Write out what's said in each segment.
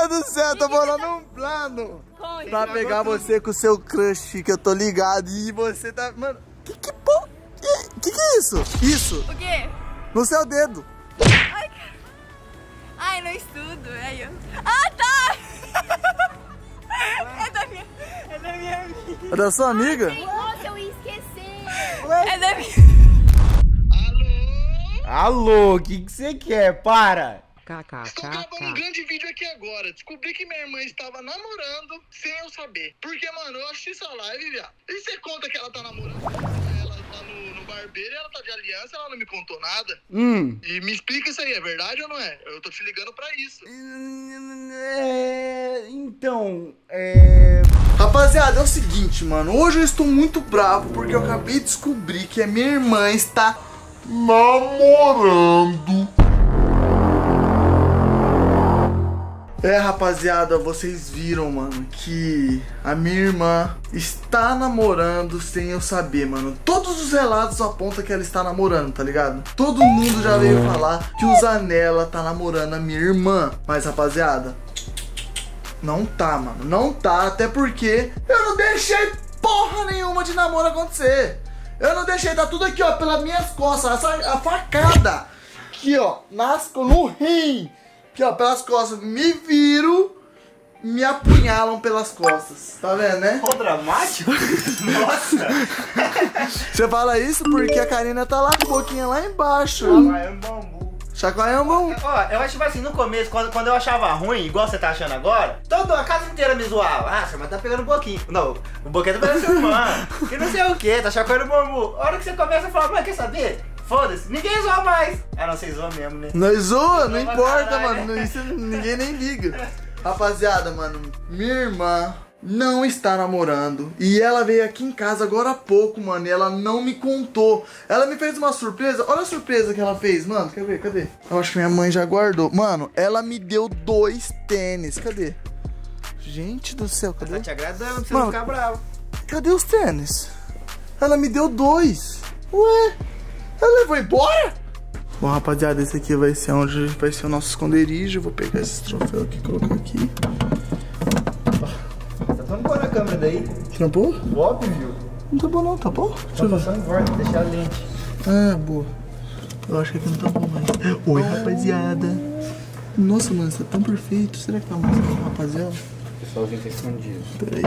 Deus do céu, tô bolando um plano pra pegar você com o seu crush, que eu tô ligado. E você tá... Mano, que porra? Que é isso? Isso. O quê? No seu dedo. Ai, não estudo. Aí eu... Ah, tá! É da minha amiga. É da sua amiga? Nossa, eu ia esquecer. É da minha... Alô, o que você quer? Para! Estou gravando um grande vídeo aqui agora. Descobri que minha irmã estava namorando sem eu saber. Porque, mano, eu assisti essa live, viado. E você conta que ela tá namorando? Ela tá no barbeiro e ela tá de aliança, ela não me contou nada. E me explica isso aí, é verdade ou não é? Eu tô te ligando pra isso. Rapaziada, é o seguinte, mano. Hoje eu estou muito bravo porque eu acabei de descobrir que a minha irmã está namorando. Rapaziada, vocês viram, mano, que a minha irmã está namorando sem eu saber, mano. Todos os relatos apontam que ela está namorando, tá ligado? Todo mundo já veio falar que o Zanella tá namorando a minha irmã. Mas, rapaziada, não tá, mano. Não tá, até porque eu não deixei porra nenhuma de namoro acontecer. Eu não deixei, tá tudo aqui, ó, pelas minhas costas. A facada aqui, ó, no rim. Aqui, ó, pelas costas. Me viro, me apunhalam pelas costas. Tá vendo, né? Qual dramático? Nossa! Você fala isso porque a Karina tá lá com a boquinha lá embaixo. Chacoalhando bambu. Chacoalhando bambu. Ó, eu acho tipo assim, no começo, quando eu achava ruim, igual você tá achando agora, a casa inteira me zoava. Ah, sua irmã tá pegando um boquinho. Não, o boquinho tá pegando sua irmã. Que não sei o que, tá chacoalhando bambu. A hora que você começa a falar, mas quer saber? Foda-se, ninguém zoa mais. Ah, não, vocês zoam mesmo, né? Nós zoa, não importa, caralho, mano. Isso ninguém nem liga. Rapaziada, mano, minha irmã não está namorando. E ela veio aqui em casa agora há pouco, mano. E ela não me contou. Ela me fez uma surpresa. Olha a surpresa que ela fez, mano. Quer ver? Cadê? Eu acho que minha mãe já guardou. Mano, ela me deu 2 tênis. Cadê? Gente do céu, cadê? Tá te agradando, pra você Mano, não ficar bravo. Cadê os tênis? Ela me deu 2. Ué? Ela levou embora? Bom, rapaziada, esse aqui vai ser onde vai ser o nosso esconderijo. Eu vou pegar esse troféu aqui e colocar aqui. Tá tampando a câmera daí. Trampou? Óbvio. Não tá bom não, tá bom? Deixa eu ver. Passando em volta, deixar a lente. Ah, boa. Eu acho que aqui não tá bom mais. Oi, rapaziada. Nossa, mano, você tá tão perfeito. Será que tá mostrando, rapaziada? O pessoalzinho tá escondido. Peraí.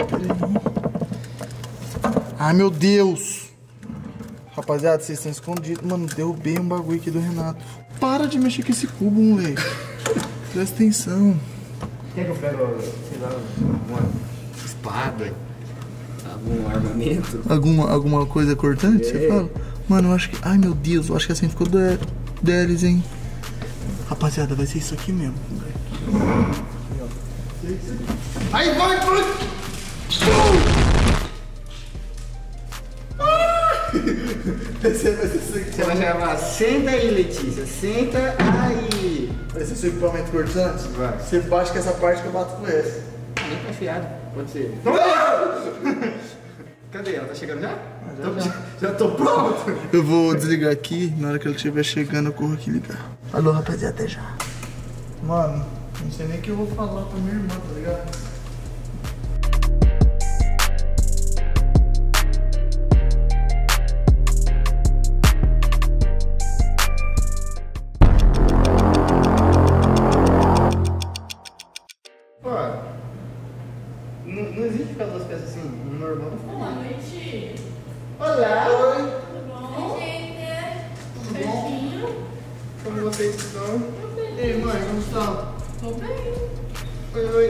Ai, meu Deus. Rapaziada, vocês estão escondidos. Mano, derrubei um bagulho aqui do Renato. Para de mexer com esse cubo, moleque. Presta atenção. Quer que eu pego, sei lá, alguma espada? Algum armamento? Alguma coisa cortante, você fala? Mano, eu acho que... Ai, meu Deus, eu acho que assim ficou deles, hein? Rapaziada, vai ser isso aqui mesmo. Aí vai, vai! Você vai chamar, senta aí, Letícia, senta aí. Vai ser seu equipamento cortante? Vai. Você bate com essa parte que eu bato com essa. Nem tá afiado, pode ser. Cadê? Ela tá chegando já? Já tô pronto. Eu vou desligar aqui, na hora que ela estiver chegando eu corro aqui ligar. Alô, rapaziada, até já. Mano, não sei nem o que eu vou falar pra minha irmã, tá ligado? Não existe ficar 2 peças assim, um normal. Boa noite. Olá! Oi, Tudo bom? Gente, tudo bom? certinho? Como vocês estão? Ei, mãe, como está? Tô bem. Oi. Oi.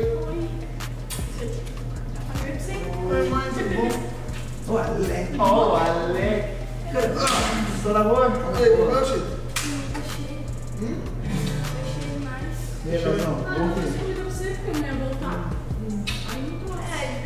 Oi, mãe, tudo bom? O Alec. Ó, o Alec. Tô na boa? Ei, comeu, Chico? Achei demais. Deixa eu não. Ah, eu escolhi pra você porque eu não ia voltar. Aí não tô.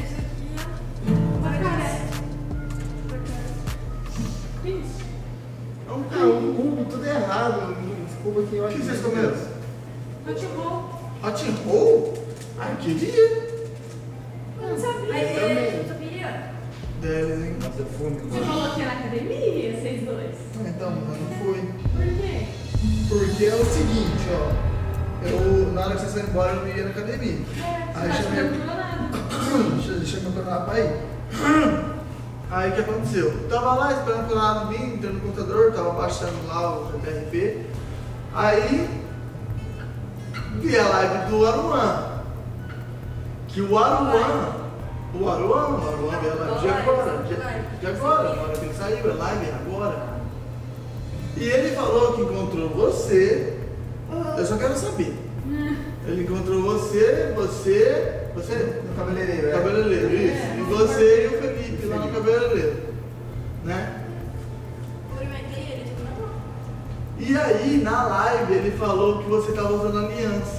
Que isso? Um cubo, tudo errado. Desculpa aqui, eu O acho que vocês comeram? Eu te vou. Hot roll? Ai, queria. Eu não sabia. Eu também. Eu sabia. Deles, hein? Nossa, fome. Você falou que era academia, vocês dois. Então, mas não foi. Por quê? Porque é o seguinte, ó. na hora que vocês foram embora, eu ia na academia. Aí chamei. Deixa meu canal aí. Aí o que aconteceu? Eu tava lá esperando o canal vir, entrando no computador, tava baixando lá o GTRP. Aí vi a live do Aruan. Que o Aruan veio a live de agora, na hora que ele saiu, a live agora. E ele falou que encontrou você. Eu só quero saber. Ele encontrou você. No cabeleireiro, Cabeleireiro, isso. E você e o Felipe lá no cabeleireiro. Né? Cumprimentei ele, tipo, não. E aí, na live, ele falou que você tava usando aliança.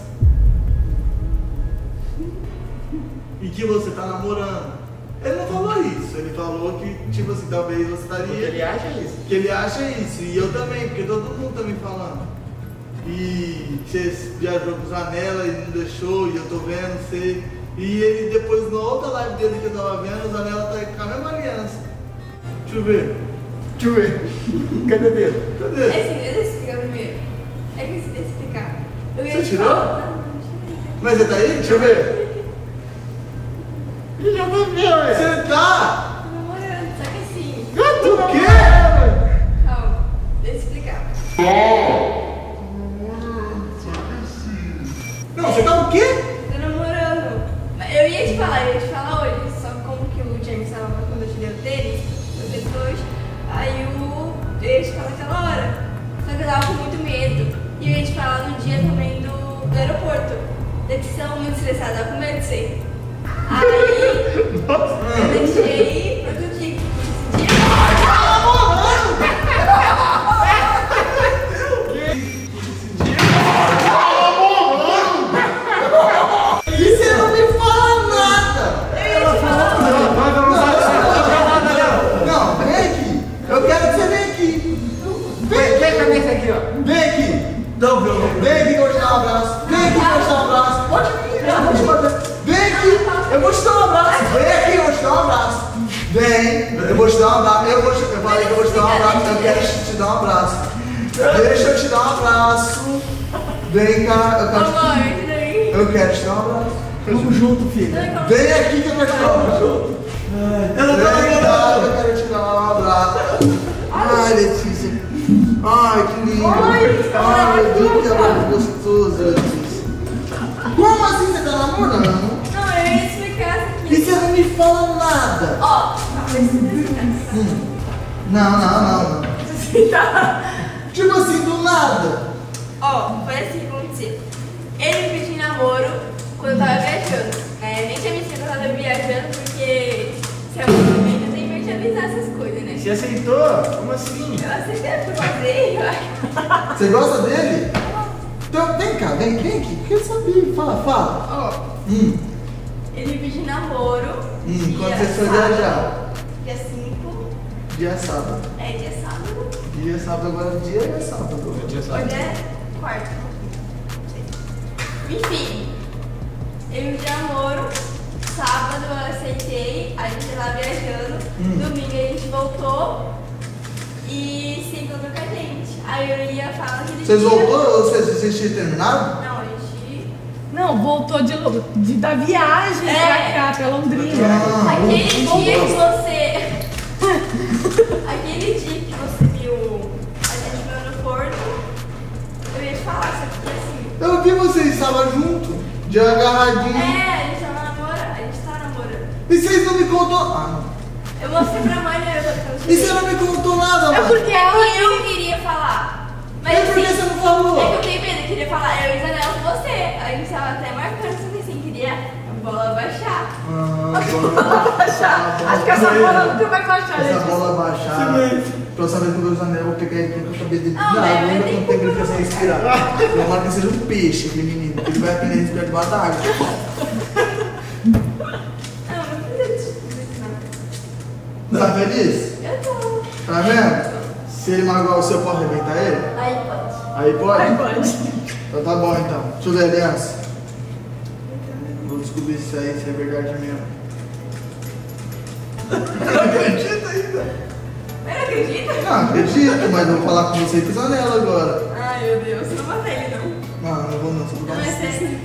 E que você tá namorando. Ele não falou isso, ele falou que, tipo assim, talvez você estaria. Porque ele acha isso. Que ele acha isso, e eu também, porque todo mundo tá me falando. E você viajou com os Anela e não deixou, e eu tô vendo, sei. E ele depois, na outra live dele que eu tava vendo, os Anela tá com a mesma aliança. Deixa eu ver. Cadê o dedo? Cadê? É assim, deixa eu explicar primeiro. É que deixa eu explicar. Eu ia Você te tirou? falar- Não, não tirei. Mas você tá aí? Deixa eu ver. Já vou ver, ué. Você tá? Tô namorando, só que assim. O quê? Calma, deixa eu explicar. Não, você tá o quê? Tô namorando. Mas eu ia te falar hoje, só como que o James tava quando eu te dei o tênis, eu dei hoje, aí eu ia te falar aquela hora. Só que eu tava com muito medo. E eu ia te falar no dia também do aeroporto. Da que são muito estressada, tava com medo de ser. Aí eu deixei pro outro dia. E você não me fala nada? Não, vem aqui. Eu quero que você venha aqui. Vem com a cabeça aqui, ó. Vem aqui. Não, viu? Vem aqui que eu vou te dar um abraço. Vem aqui que eu vou te dar um abraço. Pode vir. Vem aqui. Eu vou te dar um abraço. Vem aqui, eu vou te dar um abraço. Vem. Eu vou te dar um abraço. Eu falei que eu vou te dar um abraço. Eu quero te dar um abraço. Deixa eu te dar um abraço. Vem cá. Eu quero te dar um abraço. Tamo junto, filho. Vem aqui que eu quero te dar um abraço. Vem cá, eu quero te dar um abraço. Ai, Letícia. Ai, que lindo. Ai, meu Deus, que abraço gostoso, Letícia. Como assim você tá namorando? Não, eu ia explicar isso E aqui. você não me fala nada? Ó, Não. Tipo assim, do nada. ó, foi assim que aconteceu. Ele me pediu namoro quando eu tava viajando. Nem tinha me dito que eu tava viajando, porque se é muito bem, eu tenho que te avisar essas coisas, né? Você aceitou? Como assim? Eu aceitei pra fazer, Você gosta dele? Então, vem cá, vem aqui. Quero saber. Fala. Ó, ele me pediu namoro. Quando dia você foi sábado, viajar? Dia 5. Dia sábado. Dia sábado. Dia sábado, agora dia é sábado. Dia Hoje é quarta. Enfim, ele me deu namoro. Sábado eu aceitei, a gente ia lá viajando. Domingo a gente voltou e se encontrou com a gente. Aí eu ia falar que ele Vocês tinha- voltaram ou vocês tinham terminado? Não, a gente. Não, voltou da viagem pra cá, pra Londrina. Aquele dia que você. Aquele dia que você viu a gente no aeroporto, eu ia te falar, só que assim. Eu vi vocês estavam juntos, de agarradinho. A gente tava namorando. E vocês não me contou. Eu mostrei pra mãe no aeroporto. E você não me contou nada, mano? porque eu queria falar. Mas E por que assim, você não falou? é que eu tenho medo, eu queria falar, eu e Zanel com você. A gente tava até marcando assim, queria a bola baixar. Acho que essa bola nunca vai baixar, Essa gente. bola baixar. Pra eu saber quando eu usar eu vou pegar ele com a cabeça dele. Não, Não, mas ainda tem não tem que como ele sem respirar. Tomara que seja um peixe, aquele menino. Ele vai aprender a respirar debaixo da água. Não precisa disso, não. Tá feliz? Eu tô. Tá vendo? Se ele magoar o seu, eu posso arrebentar ele? Aí pode. Aí pode? Ai, pode. Então tá bom então. Deixa eu ver a aliança. Vou descobrir se é verdade mesmo. Não acredito ainda. Mas não acredita? Não, acredito, mas eu vou falar com você e com o Zanella agora. Ai meu Deus, você não mata ele não. Não, não vou não, só vou dar Não, um é susto. sério.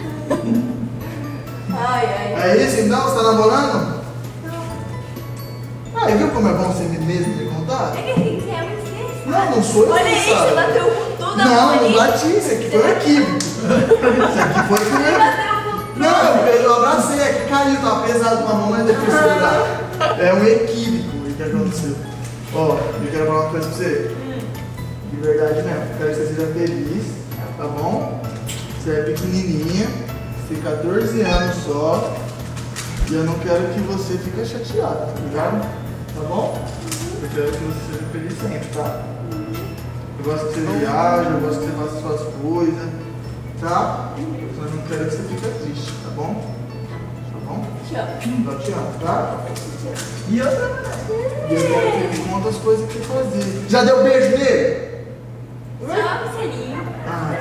Ai. É isso então? Você tá namorando? Ah, e viu como é bom você mesmo me contar? É que assim, você é muito estressado. Não, não sou eu. Olha aí, você bateu com tudo a Não, mão não ali. bati, isso aqui foi um equívoco. Isso aqui foi Você um bateu com tudo. Não, eu abracei, é que caiu, tava pesado com a mão, não é depois segurar. É um equívoco o que aconteceu. Ó, eu quero falar uma coisa pra você. De verdade mesmo, quero que você seja feliz, tá bom? Você é pequenininha, você tem 14 anos só. E eu não quero que você fique chateada, tá ligado? Tá bom? Eu quero que você seja feliz sempre, tá? Eu gosto que você viaje, eu gosto que você faça suas coisas, tá? Mas não quero que você fique triste, tá bom? Tá bom? Tchau. Então te amo, tá? E eu quero que me conte as coisas que você fazia. Já deu beijo nele? Só um selinho. Ah,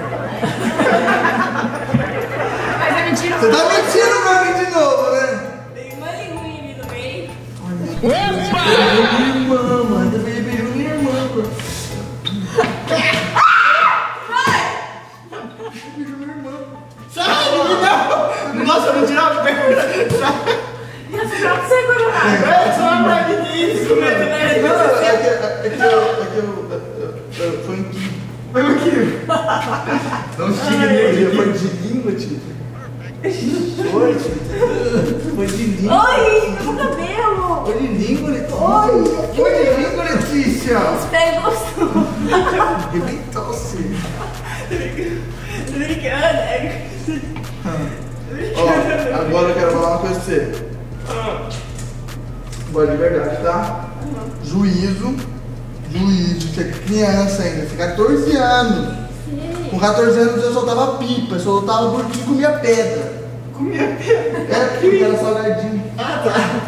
Mas é mentira. você tá mentindo pra mim de novo, né? Tem uma linguinha ali no meio. Minha irmã, mano. Eu também beijou minha irmã, mano. Beijou minha irmã. Sai, não! Nossa, eu vou tirar o pé. Ia ficar pra você, Coronado. É só uma isso, Não, é que eu foi em Foi o quê? não tinha energia, foi de língua, tio. Foi, tio. Foi de língua. Oi, meu cabelo. Foi de língua, Letícia. Foi de língua, Letícia. Espera, gostou. Arrebentou-se. Tô brincando, é. Ó, agora eu quero falar uma coisa pra você. Agora de verdade, tá? Juízo, você é criança ainda, você tem 14 anos. Com 14 anos eu soltava pipa, eu soltava burquinho e comia pedra. Comia pedra. É, porque era salgadinho. Ah, tá.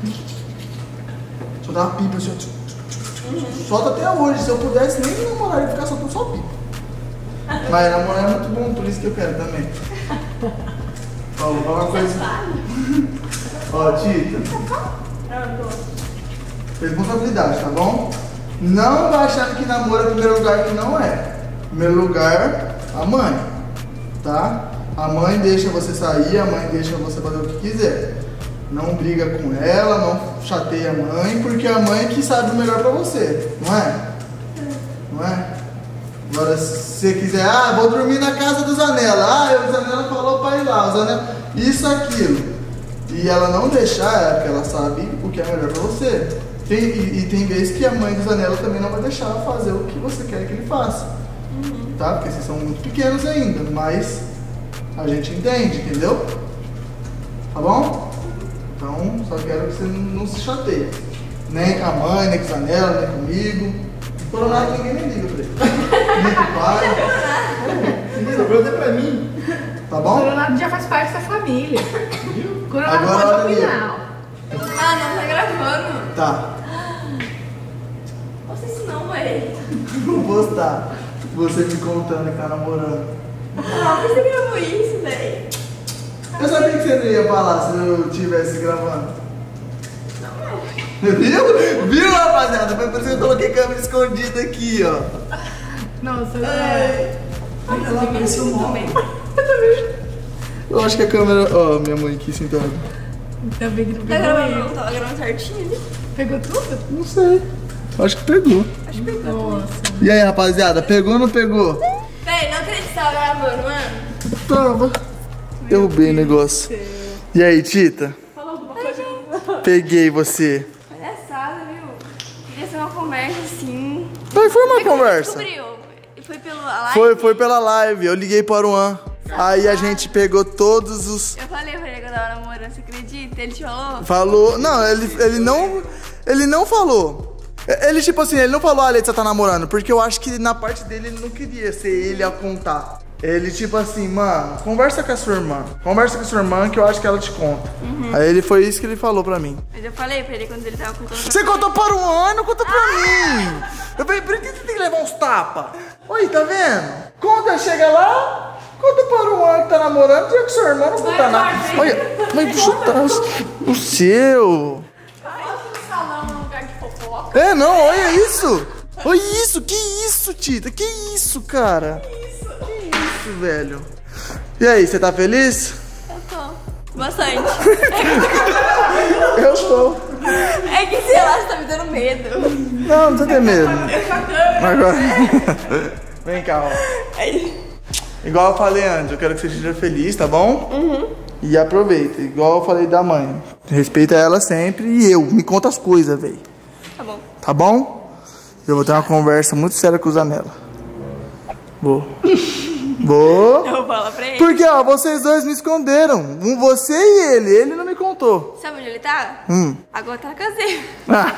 Soltava pipa, assim, ó. Solta até hoje, se eu pudesse nem namorar, eu ia ficar soltando só pipa. Mas namorar é muito bom, por isso que eu quero também. Ó, vou falar uma coisa. Ó, Tita. Responsabilidade, tá bom? Não vai achando que namoro é primeiro lugar, que não é. Primeiro lugar, a mãe, tá? A mãe deixa você sair, a mãe deixa você fazer o que quiser. Não briga com ela, não chateia a mãe, porque a mãe é que sabe o melhor pra você, não é? Não é? Agora, se você quiser, vou dormir na casa do Zanella. O Zanella falou pra ir lá, o Zanella, isso, aquilo. E ela não deixar, é porque ela sabe o que é melhor pra você. Tem vezes que a mãe do Zanella também não vai deixar fazer o que você quer que ele faça. Tá? Porque vocês são muito pequenos ainda, mas a gente entende, entendeu? Tá bom? Então, só quero que você não se chateie. Nem com a mãe, nem com o Zanella, nem comigo. O Coronado ninguém nem liga pra ele. Nem com o pai. Sobrou até pra mim. Tá O bom? Coronado já faz parte da família. O Coronado Agora pode olha ali. opinar. Ah, não, tá gravando. Tá. Posta isso não, mãe. Vou postar. Você me contando que tá namorando. Ah, por que você gravou isso, velho? Eu sabia que você não ia falar se eu estivesse gravando. Viu? Viu, rapaziada? Foi por isso que eu coloquei câmera escondida aqui, ó. Nossa, Ela apareceu mal. também. Eu acho que a câmera... Ó, minha mãe aqui sentada. Ainda bem que não Tá pegou gravando, ele. não? Tava gravando certinho ali. Pegou tudo? Não sei. Acho que pegou. Acho que pegou. Nossa. E aí, rapaziada? Pegou ou não pegou? Véi, não acredito que tava gravando, mano. Tava. Derrubei o negócio. E aí, Tita? Fala alguma coisa. Peguei você. Palhaçada, viu? Queria ser uma conversa assim. Foi uma Como é que conversa. você descobriu? Foi pela live? Foi pela live. Eu liguei para o Juan. Aí a gente pegou todos os... Eu falei pra ele que eu tava namorando, você acredita? Ele te falou? Falou... Não, ele não falou. Ele, tipo assim, ele não falou, a Letícia tá namorando. Porque eu acho que na parte dele ele não queria ser ele a contar. Ele, tipo assim, mano, conversa com a sua irmã. Conversa com a sua irmã que eu acho que ela te conta. Aí ele foi isso que ele falou pra mim. Mas eu falei pra ele quando ele tava contando. Você contou para o Juan, não contou pra mim. Eu falei, por que você tem que levar uns tapas? Oi, tá vendo? Conta, chega lá... Conta para o Juan que tá namorando, já que sua irmã não conta nada. Olha, mas bicho, tá o seu. Nossa, o salão é um lugar de fofoca. É, não, olha isso. Olha isso, que isso, Tita? Que isso, cara? Que isso? isso, velho? E aí, você tá feliz? Eu tô. Bastante. Eu tô. É que sei lá, você tá me dando medo. Não, não tô tendo medo. Agora. Vem cá, ó. Igual eu falei antes, eu quero que você esteja feliz, tá bom? Uhum. E aproveita, igual eu falei da mãe. Respeita ela sempre e me conta as coisas, velho. Tá bom. Tá bom? Eu vou ter uma conversa muito séria com o Zanella. Vou. Eu vou falar pra ele. Porque, ó, vocês dois me esconderam. Você e ele. Ele não me contou. Sabe onde ele tá? Agora tá na caseira. Ah,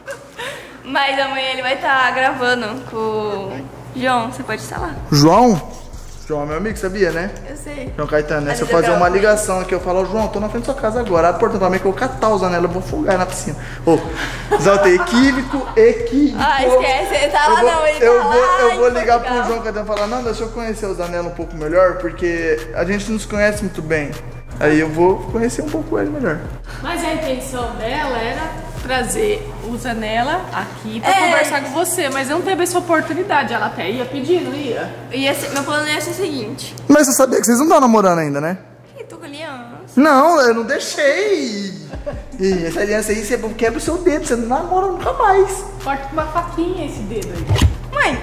Mas amanhã ele vai estar gravando com o João. Você pode estar lá. João? João é meu amigo, sabia, né? Eu sei. João Caetano, né? Mas Se eu eu fazer gravo uma com ele. ligação aqui, eu falo, João, tô na frente da sua casa agora. Abre a porta pra mim que eu vou catar o Zanella, eu vou afogar na piscina. Ô, Zalta, equívoco. Ah, esquece. Ele tá lá não, ele tá lá. Eu vou em ligar pro Portugal. João Caetano e falar, não, deixa eu conhecer o Zanella um pouco melhor, porque a gente não se conhece muito bem. Aí eu vou conhecer um pouco ele melhor. Mas a intenção dela era trazer o Zanella aqui pra conversar com você, mas não teve essa oportunidade. Ela até ia pedir, não ia? Meu plano ia ser o seguinte. Mas você sabia que vocês não estão namorando ainda, né? Ih, tô com aliança. Não, eu não deixei. E essa aliança aí, você quebra o seu dedo, você não namora nunca mais. Corta com uma faquinha esse dedo aí. Mãe,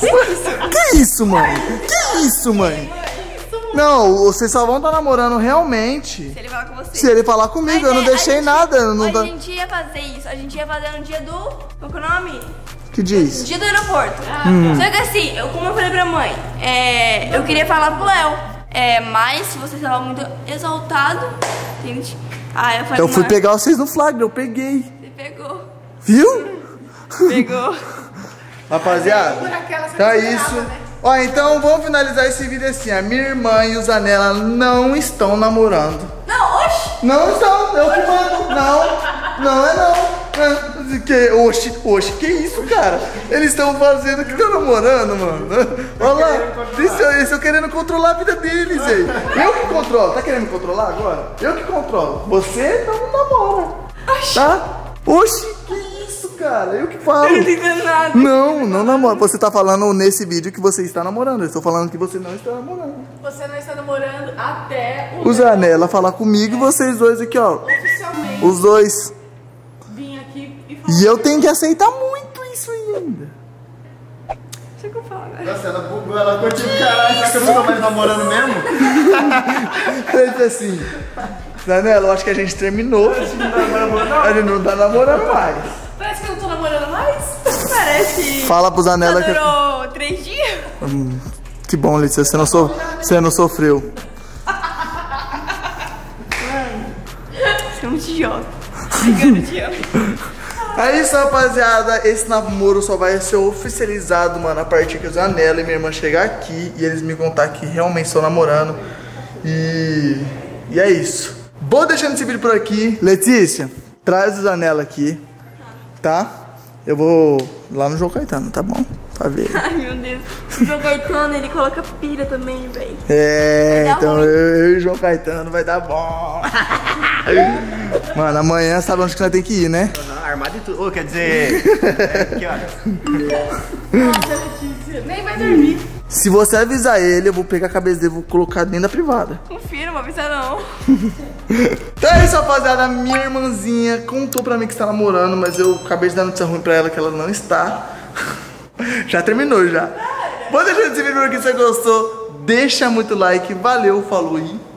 Que isso, mãe? Que isso, mãe? Não, vocês só vão estar namorando realmente se ele falar com você. se ele falar comigo. Mas Eu não a deixei gente- nada. Eu não A tá... gente ia fazer isso. A gente ia fazer no dia do... Qual que é o nome? Que diz? Dia do aeroporto. Só que assim, como eu falei pra mãe, eu queria falar pro Léo. Mas se você estava muito exaltado, entende? Ah, eu falei, Eu fui "Mãe, pegar vocês no flagra, eu peguei. Você pegou. Viu? Pegou. Rapaziada, Por aquela você tá não esperava, isso. né? Ó, então vamos finalizar esse vídeo assim. A minha irmã e o Zanella não estão namorando. Não, oxi. Não estão, eu que mando. Não é não. Oxi, que isso, cara? Eles estão fazendo que estão namorando, mano. Olha lá, eles estão querendo controlar a vida deles, aí. Eu que controlo, tá querendo me controlar agora? Eu que controlo. Você não namora, tá? Oxi, que isso, cara? Eu que falo. Eu não tô entendendo nada. Não namora. Você tá falando nesse vídeo que você está namorando. Eu estou falando que você não está namorando. Você não está namorando até O Zanella falar comigo e vocês dois aqui, ó. oficialmente Os dois. vir aqui e falar. E eu tenho que aceitar muito isso ainda. Deixa que eu falar, velho. Nossa, ela bugou, ela curtiu o caralho. Será que eu não tô mais namorando mesmo? Ele disse assim, Zanella, eu acho que a gente terminou. A gente não tá namorando mais. Parece que eu não tô namorando mais. Parece que Fala pro Zanella que... durou 3 dias. Que bom, Letícia, você não sofreu. Você é um idiota. Brigando, te amo. É isso, rapaziada. Esse namoro só vai ser oficializado, mano, a partir que o Zanella e minha irmã chegar aqui e eles me contar que realmente estão namorando. E é isso. Vou deixando esse vídeo por aqui. Letícia, traz o Zanella aqui, tá? Eu vou lá no João Caetano, tá bom? Pra ver. Ai, meu Deus. O João Caetano, ele coloca pilha também, velho. É, Vai dar então ruim. eu e o João Caetano vai dar bom. Mano, amanhã sabe onde que nós temos que ir, né? Não, armado e tudo. Ô, quer dizer... que horas? Nossa, Letícia, nem vai dormir. Se você avisar ele, eu vou pegar a cabeça dele e vou colocar dentro da privada. Confira, não vou avisar não. Então é isso, rapaziada. Minha irmãzinha contou pra mim que está namorando, mas eu acabei de dar notícia ruim pra ela que ela não está. Já terminou, já. Vou deixando esse vídeo por aqui se você gostou. Deixa muito like. Valeu, falou e...